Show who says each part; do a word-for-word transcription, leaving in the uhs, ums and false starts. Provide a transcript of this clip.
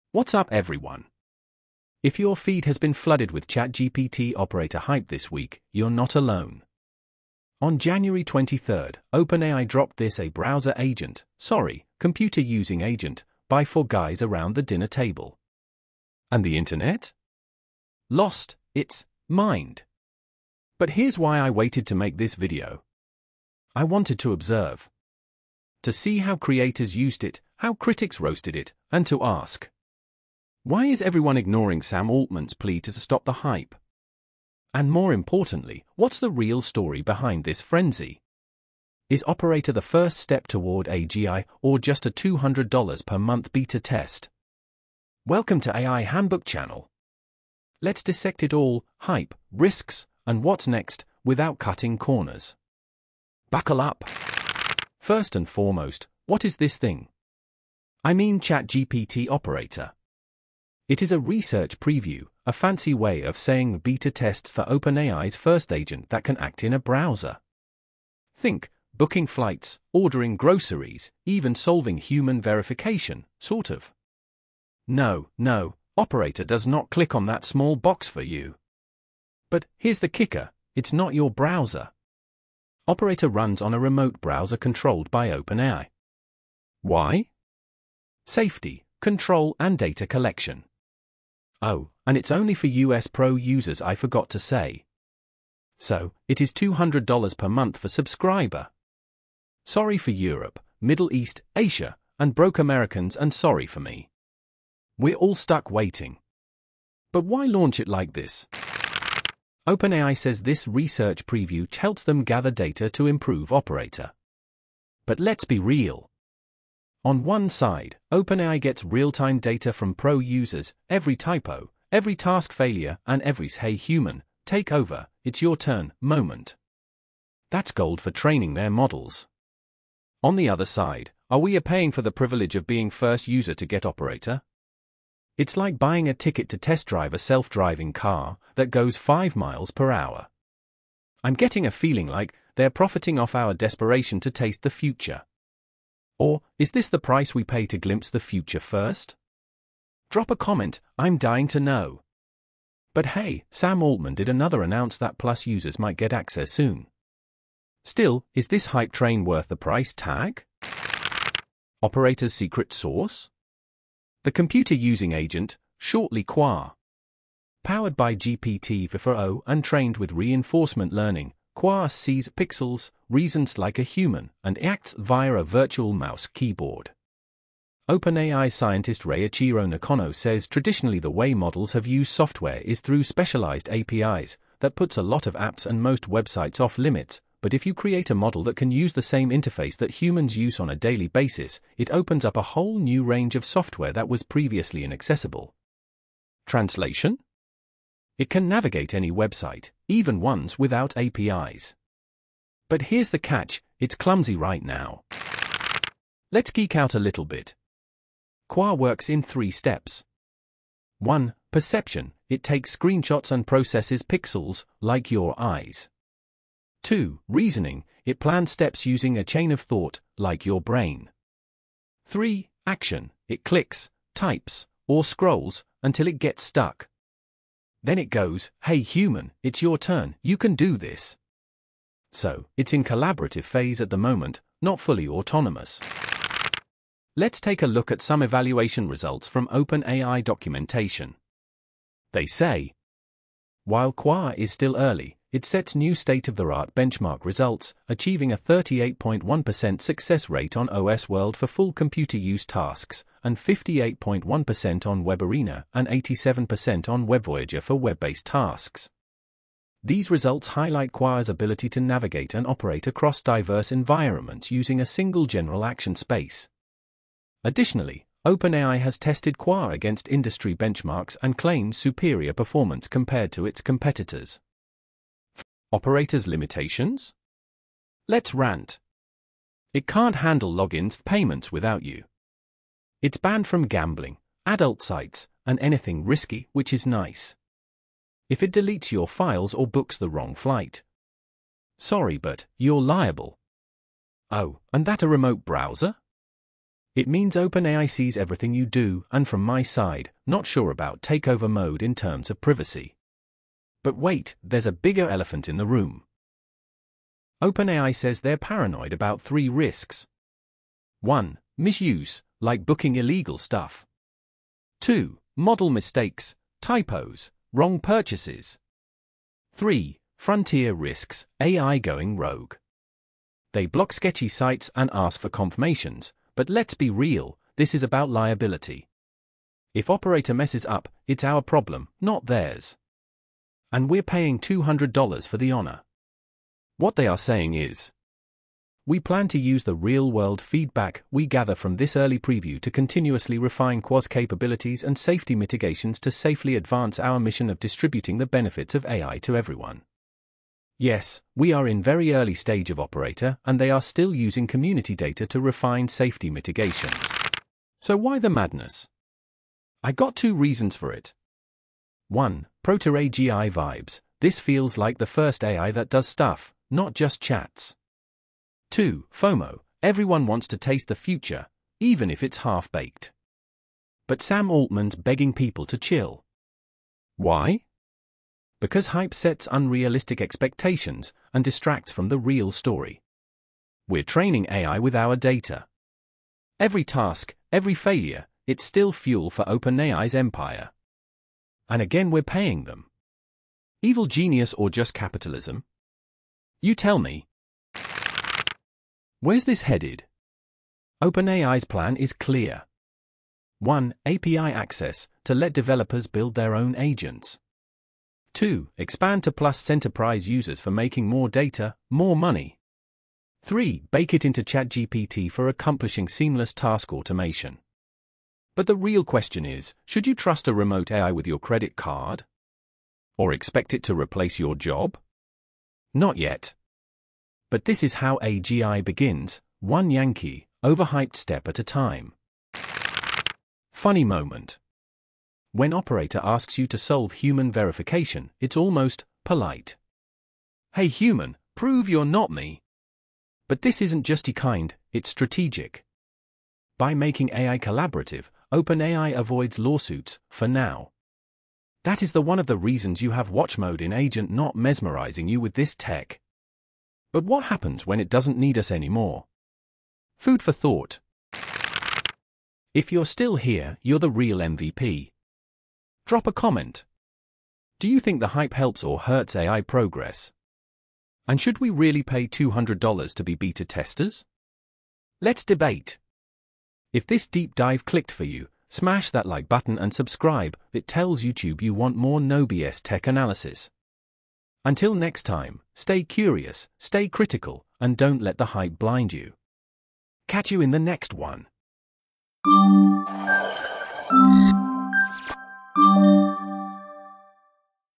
Speaker 1: What's up, everyone? If your feed has been flooded with ChatGPT Operator hype this week, you're not alone. On January twenty-third, OpenAI dropped this a browser agent, sorry, computer-using agent, by four guys around the dinner table. And the internet? Lost its mind. But here's why I waited to make this video. I wanted to observe. To see how creators used it, how critics roasted it, and to ask, why is everyone ignoring Sam Altman's plea to stop the hype? And more importantly, what's the real story behind this frenzy? Is Operator the first step toward A G I, or just a two hundred dollars per month beta test? Welcome to A I Handbook Channel. Let's dissect it all, hype, risks, and what's next, without cutting corners. Buckle up. First and foremost, what is this thing? I mean ChatGPT Operator. It is a research preview, a fancy way of saying beta tests for OpenAI's first agent that can act in a browser. Think, booking flights, ordering groceries, even solving human verification, sort of. No, no, Operator does not click on that small box for you. But here's the kicker, it's not your browser. Operator runs on a remote browser controlled by OpenAI. Why? Safety, control, and data collection. Oh, and it's only for U S Pro users, I forgot to say. So, it is two hundred dollars per month for subscriber. Sorry for Europe, Middle East, Asia, and broke Americans, and sorry for me. We're all stuck waiting. But why launch it like this? OpenAI says this research preview helps them gather data to improve Operator. But let's be real. On one side, OpenAI gets real-time data from pro users, every typo, every task failure, and every "hey human, take over, it's your turn" moment. That's gold for training their models. On the other side, are we paying for the privilege of being first user to get Operator? It's like buying a ticket to test drive a self-driving car that goes five miles per hour. I'm getting a feeling like they're profiting off our desperation to taste the future. Or, is this the price we pay to glimpse the future first? Drop a comment, I'm dying to know. But hey, Sam Altman did another announce that Plus users might get access soon. Still, is this hype train worth the price tag? Operator's secret sauce? The computer-using agent, shortly Q A. Powered by G P T four o and trained with reinforcement learning, Q A sees pixels, reasons like a human, and acts via a virtual mouse keyboard. OpenAI scientist Reiichiro Nakano says traditionally the way models have used software is through specialized A P Is, that puts a lot of apps and most websites off limits, but if you create a model that can use the same interface that humans use on a daily basis, it opens up a whole new range of software that was previously inaccessible. Translation? It can navigate any website, even ones without A P Is. But here's the catch, it's clumsy right now. Let's geek out a little bit. Q A works in three steps. one. Perception, it takes screenshots and processes pixels, like your eyes. two. Reasoning, it plans steps using a chain of thought, like your brain. three. Action, it clicks, types, or scrolls, until it gets stuck. Then it goes, hey human, it's your turn, you can do this. So, it's in collaborative phase at the moment, not fully autonomous. Let's take a look at some evaluation results from OpenAI documentation. They say, while Q A is still early, it sets new state-of-the-art benchmark results, achieving a thirty-eight point one percent success rate on O S World for full computer use tasks, and fifty-eight point one percent on WebArena and eighty-seven percent on WebVoyager for web-based tasks. These results highlight Q A's ability to navigate and operate across diverse environments using a single general action space. Additionally, OpenAI has tested Q A against industry benchmarks and claims superior performance compared to its competitors. Operator's limitations? Let's rant. It can't handle logins, payments without you. It's banned from gambling, adult sites, and anything risky, which is nice. If it deletes your files or books the wrong flight, sorry, but you're liable. Oh, and that a remote browser? It means OpenAI sees everything you do, and from my side, not sure about takeover mode in terms of privacy. But wait, there's a bigger elephant in the room. OpenAI says they're paranoid about three risks. one. Misuse, like booking illegal stuff. two. Model mistakes, typos, wrong purchases. three. Frontier risks, A I going rogue. They block sketchy sites and ask for confirmations, but let's be real, this is about liability. If Operator messes up, it's our problem, not theirs. And we're paying two hundred dollars for the honor. What they are saying is, we plan to use the real-world feedback we gather from this early preview to continuously refine Quaz capabilities and safety mitigations to safely advance our mission of distributing the benefits of A I to everyone. Yes, we are in very early stage of Operator, and they are still using community data to refine safety mitigations. So why the madness? I got two reasons for it. one. Proto-A G I vibes. This feels like the first A I that does stuff, not just chats. two. FOMO. Everyone wants to taste the future, even if it's half-baked. But Sam Altman's begging people to chill. Why? Because hype sets unrealistic expectations and distracts from the real story. We're training A I with our data. Every task, every failure, it's still fuel for OpenAI's empire. And again we're paying them. Evil genius or just capitalism? You tell me. Where's this headed? OpenAI's plan is clear. one. A P I access, to let developers build their own agents. two. Expand to Plus enterprise users for making more data, more money. three. Bake it into ChatGPT for accomplishing seamless task automation. But the real question is, should you trust a remote A I with your credit card? Or expect it to replace your job? Not yet. But this is how A G I begins, one Yankee, overhyped step at a time. Funny moment. When Operator asks you to solve human verification, it's almost polite. Hey human, prove you're not me. But this isn't just kind, it's strategic. By making A I collaborative, OpenAI avoids lawsuits, for now. That is the one of the reasons you have watch mode in Agent not mesmerizing you with this tech. But what happens when it doesn't need us anymore? Food for thought. If you're still here, you're the real M V P. Drop a comment. Do you think the hype helps or hurts A I progress? And should we really pay two hundred dollars to be beta testers? Let's debate. If this deep dive clicked for you, smash that like button and subscribe. It tells YouTube you want more no B S tech analysis. Until next time, stay curious, stay critical, and don't let the hype blind you. Catch you in the next one.